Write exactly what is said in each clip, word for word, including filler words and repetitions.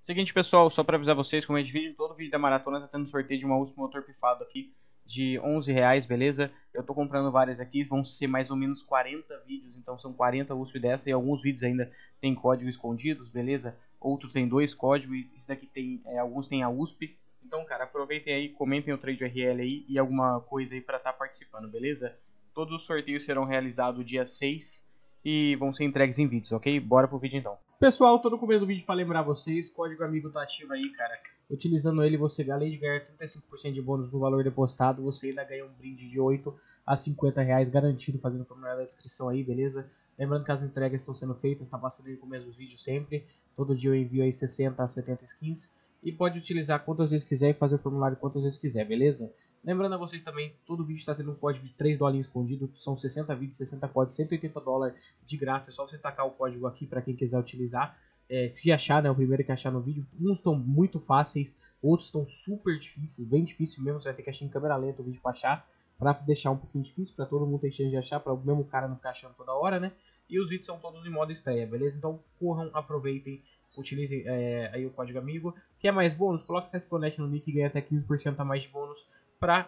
Seguinte, pessoal, só para avisar vocês, como é de vídeo, todo vídeo da maratona tá tendo sorteio de uma U S P motor pifado aqui de onze reais, beleza? Eu tô comprando várias aqui, vão ser mais ou menos quarenta vídeos, então são quarenta U S P dessa e alguns vídeos ainda tem código escondidos, beleza? Outro tem dois códigos e esse daqui tem, é, alguns tem a U S P. Então, cara, aproveitem aí, comentem o trade U R L aí e alguma coisa aí para estar tá participando, beleza? Todos os sorteios serão realizados dia seis e vão ser entregues em vídeos, ok? Bora pro vídeo então. Pessoal, tô no começo do vídeo para lembrar vocês, código amigo tá ativo aí, cara. Utilizando ele, você, além de ganhar trinta e cinco por cento de bônus no valor depositado, você ainda ganha um brinde de oito a cinquenta reais garantido, fazendo o formulário da descrição aí, beleza? Lembrando que as entregas estão sendo feitas, tá passando aí no começo dos vídeos sempre. Todo dia eu envio aí sessenta a setenta skins. E pode utilizar quantas vezes quiser e fazer o formulário quantas vezes quiser, beleza? Lembrando a vocês também, todo vídeo está tendo um código de três dólares escondido. São sessenta vídeos, sessenta códigos, cento e oitenta dólares de graça. É só você tacar o código aqui para quem quiser utilizar. É, se achar, né, o primeiro que achar no vídeo. Uns estão muito fáceis, outros estão super difíceis, bem difícil mesmo. Você vai ter que achar em câmera lenta o vídeo para achar, para deixar um pouquinho difícil, para todo mundo ter chance de achar, para o mesmo cara não ficar achando toda hora, né? E os vídeos são todos em modo estreia, beleza? Então corram, aproveitem, utilizem é, aí o código amigo. Quer mais bônus? Coloque C S G O Net no nick e ganha até quinze por cento a mais de bônus para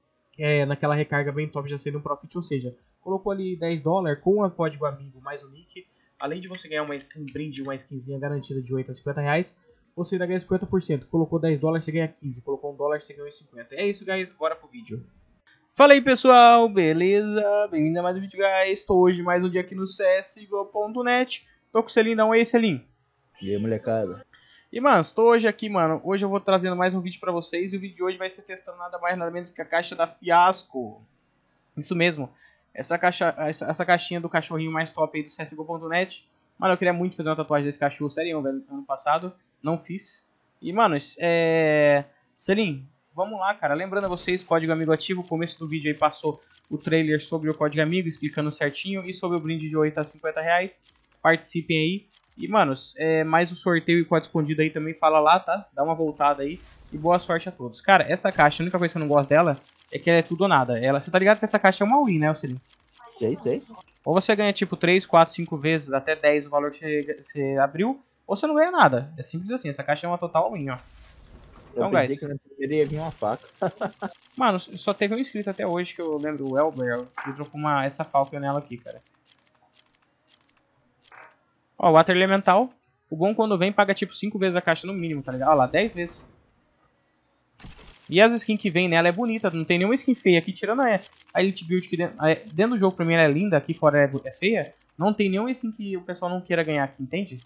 é, naquela recarga bem top já sendo um profit. Ou seja, colocou ali dez dólares com o código amigo mais o nick. Além de você ganhar uma skin, um brinde, uma skinzinha garantida de oito a cinquenta reais, você ainda ganha cinquenta por cento. Colocou dez dólares, você ganha quinze. Colocou um dólar, você ganha cinquenta. É isso, guys. Bora pro vídeo. Fala aí, pessoal. Beleza? Bem-vindo a mais um vídeo, guys. Estou hoje mais um dia aqui no C S G O ponto net. Tô com o Selim. Dá um oi, Selim. E aí, molecada? E, mano, estou hoje aqui, mano. Hoje eu vou trazendo mais um vídeo pra vocês. E o vídeo de hoje vai ser testando nada mais nada menos que a caixa da Fiasco. Isso mesmo. Essa, caixa, essa, essa caixinha do cachorrinho mais top aí do C S G O ponto net. Mano, eu queria muito fazer uma tatuagem desse cachorro, sério, velho, ano passado. Não fiz. E, mano, é... Selim, vamos lá, cara. Lembrando a vocês, código amigo ativo. O começo do vídeo aí passou o trailer sobre o código amigo, explicando certinho. E sobre o brinde de oito a cinquenta reais. Participem aí. E, mano, é, mais o sorteio e código escondido aí também fala lá, tá? Dá uma voltada aí. E boa sorte a todos. Cara, essa caixa, a única coisa que eu não gosto dela é que ela é tudo ou nada. Ela, você tá ligado que essa caixa é uma win, né, Selim? Sei, sei. Ou você ganha tipo três, quatro, cinco vezes, até dez o valor que você, você abriu, ou você não ganha nada. É simples assim, essa caixa é uma total win, ó. Então, eu pensei guys. que não poderia vir uma faca. Mano, só teve um inscrito até hoje que eu lembro, o Elber, que trocou uma, essa Falcon nela aqui, cara. Ó, o Water Elemental. O bom quando vem paga tipo cinco vezes a caixa no mínimo, tá ligado? Ó lá, dez vezes. E as skins que vem nela é bonita, não tem nenhuma skin feia aqui, tirando a, a Elite Build que dentro, a, dentro do jogo pra mim ela é linda, aqui fora é, é feia. Não tem nenhuma skin que o pessoal não queira ganhar aqui, entende?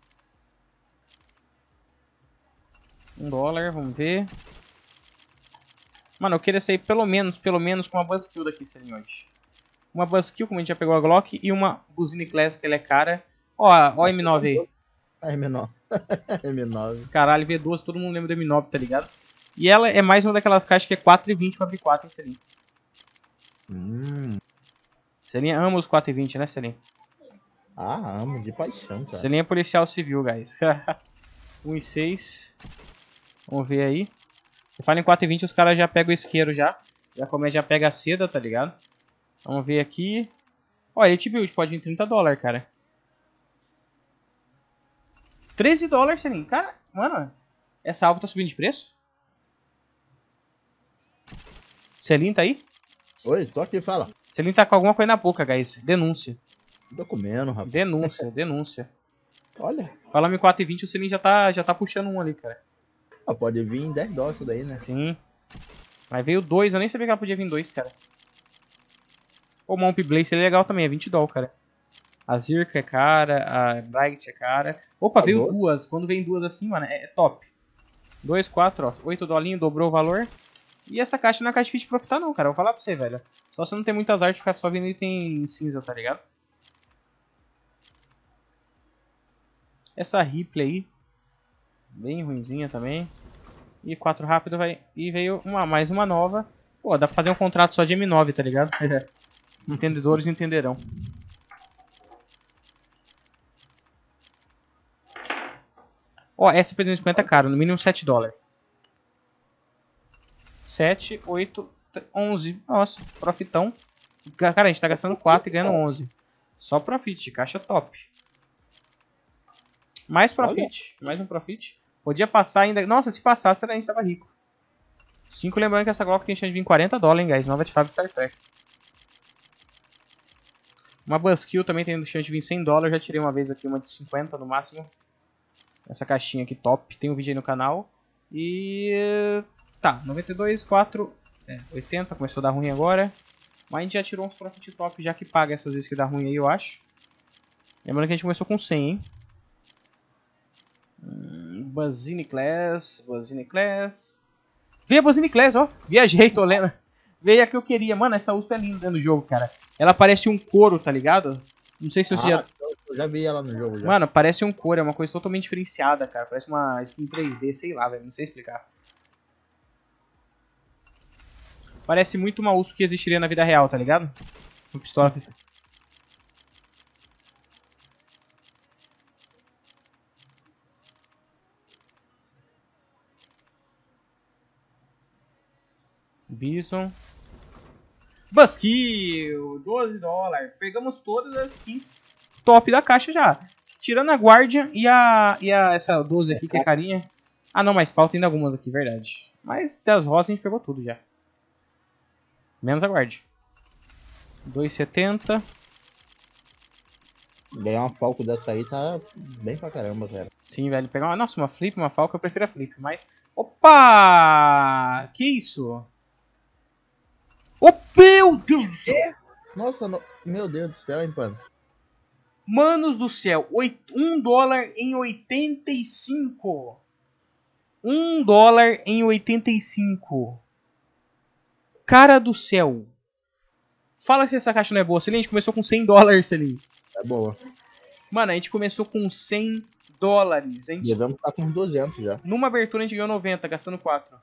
Um dólar, vamos ver. Mano, eu queria sair pelo menos, pelo menos com uma Buzzkill daqui, Selim, hoje. Uma Buzzkill, como a gente já pegou a Glock, e uma Buzine Classic, que ela é cara. Ó, ó a M nove aí. A M nove. M nove. Caralho, V doze, todo mundo lembra da M nove, tá ligado? E ela é mais uma daquelas caixas que é quatro e vinte para abrir quatro, hein, Selim? Hum. Selim ama os quatro e vinte, né, Selim? Ah, amo de paixão, cara. Selim é policial civil, guys. um e seis. Vamos ver aí. Você fala em quatro e vinte, os caras já pegam o isqueiro já. Já come, já pega a seda, tá ligado? Vamos ver aqui. Ó, Elite Build pode vir trinta dólares, cara. treze dólares, Selim. Cara, mano, essa alva tá subindo de preço? Selim tá aí? Oi, tô aqui, fala. Selim tá com alguma coisa na boca, guys. Denúncia. Tô comendo, rapaz. Denúncia, denúncia. Olha. Falando em quatro e vinte, o Selim já tá, já tá puxando um ali, cara. Ah, pode vir em dez dólares isso daí, né? Sim. Mas veio dois, eu nem sabia que ela podia vir dois, cara. O Momp Blaze é legal também, é vinte dólares, cara. A Zirka é cara, a Bright é cara. Opa, Tá veio bom. duas. Quando vem duas assim, mano, é, é top. dois, quatro, ó. oito dolinhos, dobrou o valor. E essa caixa não é caixa difícil de profitar não, cara. Eu vou falar pra você, velho. Só você não tem muitas artes, ficar só vendo item cinza, tá ligado? Essa Ripley aí. Bem ruinzinha também. E quatro rápido vai. E veio uma, mais uma nova. Pô, dá pra fazer um contrato só de M nove, tá ligado? Entendedores entenderão. Ó, S P duzentos e cinquenta é caro, no mínimo sete dólares. sete, oito, onze. Nossa, profitão. Cara, a gente tá gastando quatro e ganhando onze. Só profit, caixa top. Mais profit, mais um profit. Podia passar ainda. Nossa, se passasse, a gente tava rico. cinco, lembrando que essa Glock tem chance de vir quarenta dólares, hein, guys. Nova de fábrica Star Trek. Uma Buzzkill também tem chance de vir cem dólares. Já tirei uma vez aqui, uma de cinquenta no máximo. Essa caixinha aqui top. Tem um vídeo aí no canal. E... tá, noventa e dois, quatro, é, oitenta. Começou a dar ruim agora. Mas a gente já tirou uns profit top, já que paga essas vezes que dá ruim aí, eu acho. Lembrando que a gente começou com cem, hein. Hum, Buzzini Class, Buzzini Class. Veio a Buzzini Class, ó. Viajei, tô lendo. Veio a que eu queria. Mano, essa U S P é linda dentro do jogo, cara. Ela parece um couro, tá ligado? Não sei se você Ah, já... eu já vi ela no jogo. Já. Mano, parece um couro. É uma coisa totalmente diferenciada, cara. Parece uma skin três D, sei lá, velho. Não sei explicar. Parece muito uma U S P que existiria na vida real, tá ligado? Uma pistola. Bison. Buzzkill, doze dólares. Pegamos todas as skins top da caixa já. Tirando a Guardian e a, e a essa doze aqui, que é carinha. Ah não, mas faltam ainda algumas aqui, verdade. Mas das rosas a gente pegou tudo já. Menos a Guardian. dois e setenta. Ganhar uma Falco dessa aí tá bem pra caramba, velho. Sim, velho. Pegar uma... Nossa, uma Flip, uma Falco, eu prefiro a Flip, mas... Opa! Que isso? Oh, meu Deus do céu! Nossa, no... meu Deus do céu, hein, mano. Manos do céu, um dólar em oitenta e cinco. um dólar em oitenta e cinco. Cara do céu. Fala se essa caixa não é boa. Celine, a gente começou com cem dólares, Celine. É boa. Mano, a gente começou com cem dólares. A gente... E vamos estar com uns duzentos já. Numa abertura a gente ganhou noventa, gastando quatro.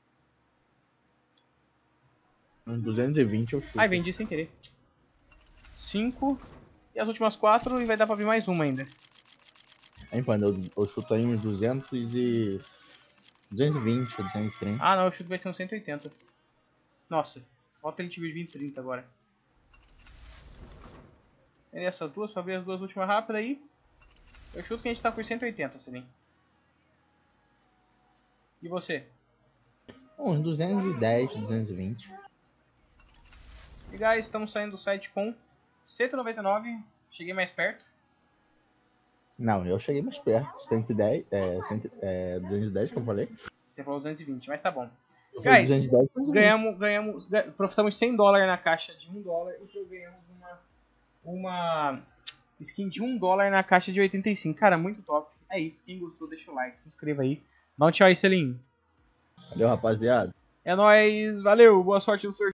Uns duzentos e vinte eu chuto. Ai, vendi sem querer. cinco. E as últimas quatro e vai dar pra abrir mais uma ainda. Hein, mano, eu, eu chuto aí uns duzentos e... duzentos e vinte, duzentos e trinta. Ah, não, o chute vai ser uns cento e oitenta. Nossa, falta a gente vir vinte e trinta agora. E essas duas, pra abrir as duas últimas rápidas aí. Eu chuto que a gente tá por cento e oitenta, Celine. E você? Uns duzentos e dez, duzentos e vinte. E guys, estamos saindo do site com cento e noventa e nove. Cheguei mais perto. Não, eu cheguei mais perto. cento e dez, é, cem, é, duzentos e dez que eu falei. Você falou duzentos e vinte, mas tá bom. Eu falei Guys, duzentos e dez, duzentos e vinte. ganhamos, ganhamos, ganhamos, profitamos cem dólares na caixa de um dólar e ganhamos uma, uma skin de um dólar na caixa de oitenta e cinco. Cara, muito top. É isso, quem gostou deixa o like, se inscreva aí. Dá um tchau aí, Celine. Valeu, rapaziada. É nóis, valeu, boa sorte no sorteio.